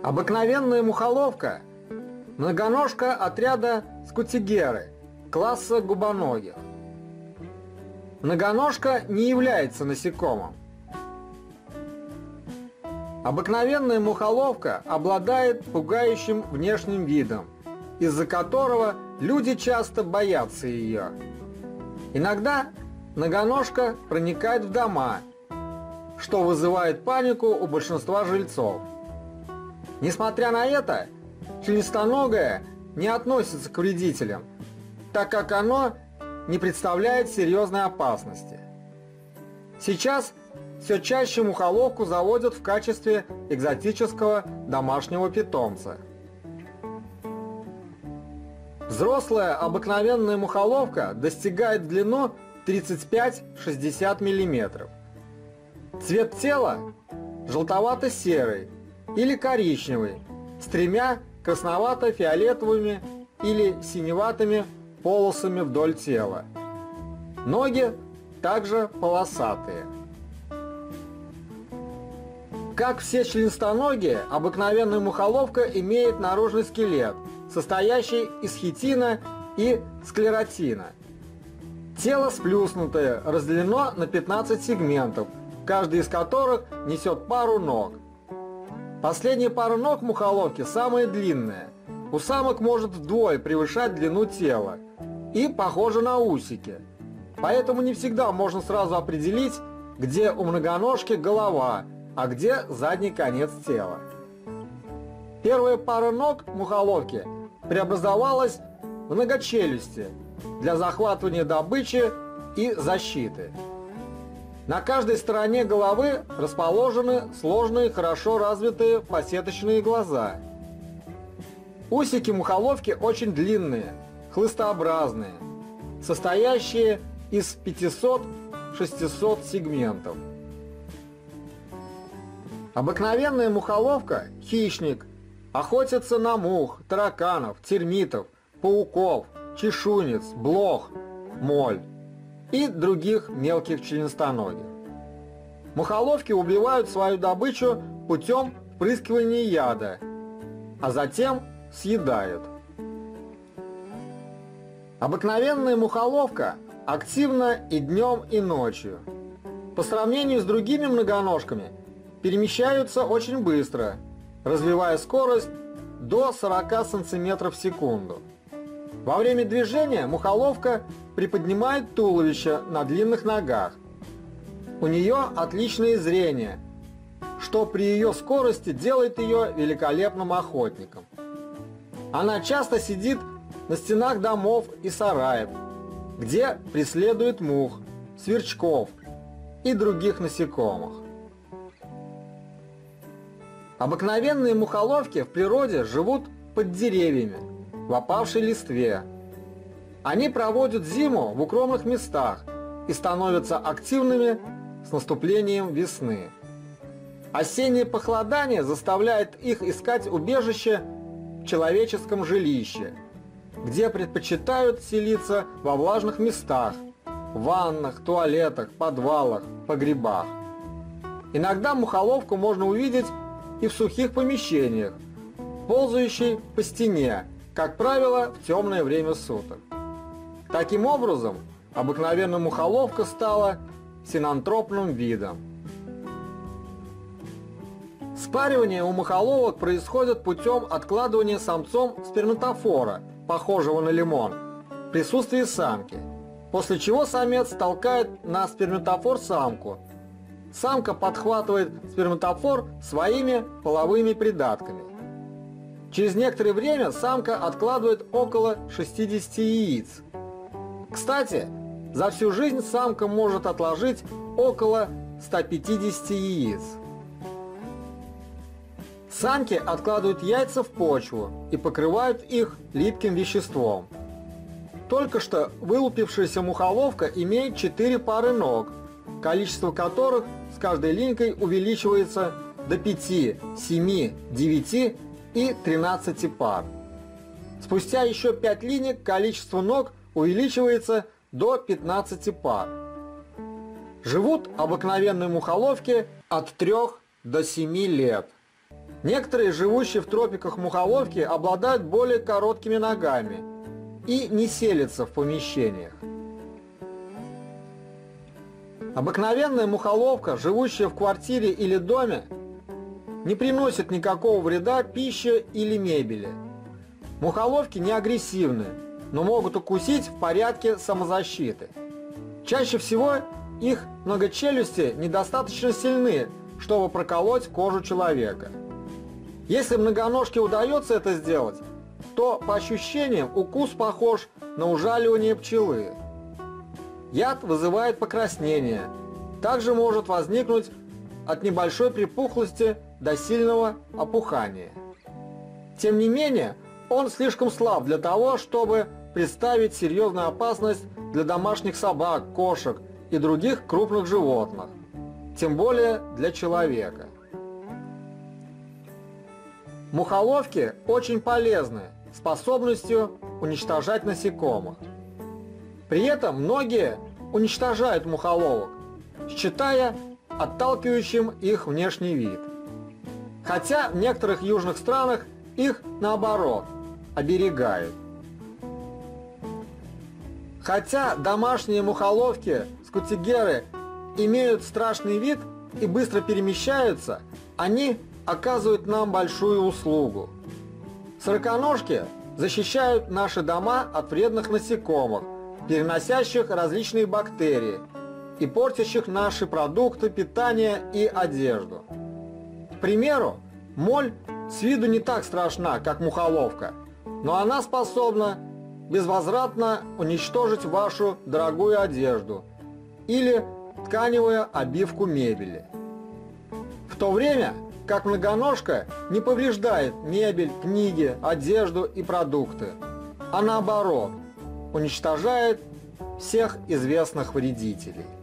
Обыкновенная мухоловка – многоножка отряда скутигеры, класса губоногих. Многоножка не является насекомым. Обыкновенная мухоловка обладает пугающим внешним видом, из-за которого люди часто боятся ее. Иногда многоножка проникает в дома, что вызывает панику у большинства жильцов. Несмотря на это, членистоногое не относится к вредителям, так как оно не представляет серьезной опасности. Сейчас все чаще мухоловку заводят в качестве экзотического домашнего питомца. Взрослая обыкновенная мухоловка достигает в длину 35-60 мм. Цвет тела желтовато-серый или коричневый, с тремя красновато-фиолетовыми или синеватыми полосами вдоль тела. Ноги также полосатые. Как все членистоногие, обыкновенная мухоловка имеет наружный скелет, состоящий из хитина и склеротина. Тело сплюснутое, разделено на 15 сегментов, каждый из которых несет пару ног. Последняя пара ног мухоловки самая длинная. У самок может вдвое превышать длину тела и похожа на усики. Поэтому не всегда можно сразу определить, где у многоножки голова, а где задний конец тела. Первая пара ног мухоловки преобразовалась в многочелюсти для захватывания добычи и защиты. На каждой стороне головы расположены сложные, хорошо развитые фасеточные глаза. Усики мухоловки очень длинные, хлыстообразные, состоящие из 500-600 сегментов. Обыкновенная мухоловка – хищник, охотится на мух, тараканов, термитов, пауков, чешуйниц, блох, моль и других мелких членистоногих. Мухоловки убивают свою добычу путем впрыскивания яда, а затем съедают. Обыкновенная мухоловка активна и днем, и ночью. По сравнению с другими многоножками перемещаются очень быстро, развивая скорость до 40 см в секунду. Во время движения мухоловка приподнимает туловище на длинных ногах. У нее отличное зрение, что при ее скорости делает ее великолепным охотником. Она часто сидит на стенах домов и сараев, где преследует мух, сверчков и других насекомых. Обыкновенные мухоловки в природе живут под деревьями, в опавшей листве. Они проводят зиму в укромных местах и становятся активными с наступлением весны. Осеннее похолодание заставляет их искать убежище в человеческом жилище, где предпочитают селиться во влажных местах, ваннах, туалетах, подвалах, погребах. Иногда мухоловку можно увидеть и в сухих помещениях, ползающей по стене, как правило, в темное время суток. Таким образом, обыкновенная мухоловка стала синантропным видом. Спаривание у мухоловок происходит путем откладывания самцом сперматофора, похожего на лимон, в присутствии самки, после чего самец толкает на сперматофор самку. Самка подхватывает сперматофор своими половыми придатками. Через некоторое время самка откладывает около 60 яиц. Кстати, за всю жизнь самка может отложить около 150 яиц. Самки откладывают яйца в почву и покрывают их липким веществом. Только что вылупившаяся мухоловка имеет 4 пары ног, количество которых с каждой линькой увеличивается до 5, 7, 9 и 13 пар. Спустя еще 5 линек количество ног увеличивается до 15 пар. Живут обыкновенные мухоловки от 3 до 7 лет. Некоторые, живущие в тропиках мухоловки, обладают более короткими ногами и не селятся в помещениях. Обыкновенная мухоловка, живущая в квартире или доме, не приносит никакого вреда пище или мебели. Мухоловки не агрессивны, но могут укусить в порядке самозащиты. Чаще всего их многочелюсти недостаточно сильны, чтобы проколоть кожу человека. Если многоножке удается это сделать, то по ощущениям укус похож на ужаливание пчелы. Яд вызывает покраснение. Также может возникнуть от небольшой припухлости до сильного опухания. Тем не менее, он слишком слаб для того, чтобы представить серьезную опасность для домашних собак, кошек и других крупных животных, тем более для человека. Мухоловки очень полезны способностью уничтожать насекомых. При этом многие уничтожают мухоловок, считая отталкивающим их внешний вид. Хотя в некоторых южных странах их, наоборот, оберегают. Хотя домашние мухоловки, скутигеры, имеют страшный вид и быстро перемещаются, они оказывают нам большую услугу. Сороконожки защищают наши дома от вредных насекомых, переносящих различные бактерии и портящих наши продукты питания и одежду. К примеру, моль с виду не так страшна, как мухоловка, но она способна безвозвратно уничтожить вашу дорогую одежду или тканевую обивку мебели. В то время как многоножка не повреждает мебель, книги, одежду и продукты, а наоборот, уничтожает всех известных вредителей.